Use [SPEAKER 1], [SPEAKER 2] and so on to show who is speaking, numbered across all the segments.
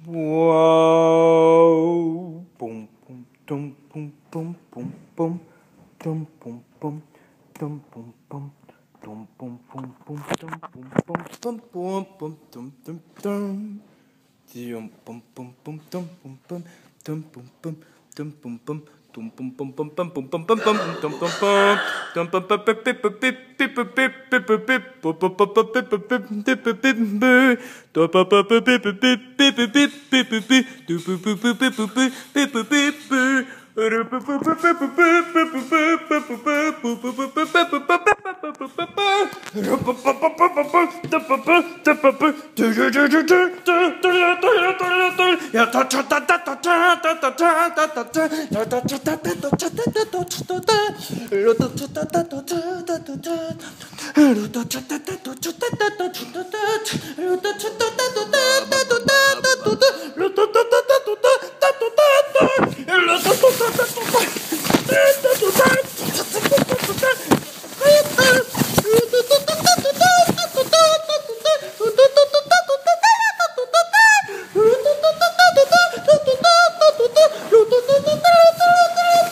[SPEAKER 1] Wow. Boom, boom, dum, boom, boom, boom, boom, dum, boom, boom, dum, boom, boom, dum, boom, boom, boom, dum, boom, boom, dum, boom, boom, dum, dum, dum. Dum, boom, boom, boom, dum, boom, boom, dum, boom, boom, dum, boom, boom. Dum pum pum pum pum pum pum pum pum dum pum pum dum pum pum pip pip pip pip pip pip pip pip pip pum pum pum pum pip pip pip pip pip pip dum pum pum pip pip pip pip pip pip pip pip dum pum pum pip pip pip pip pip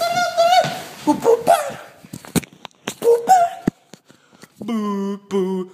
[SPEAKER 1] Boo boo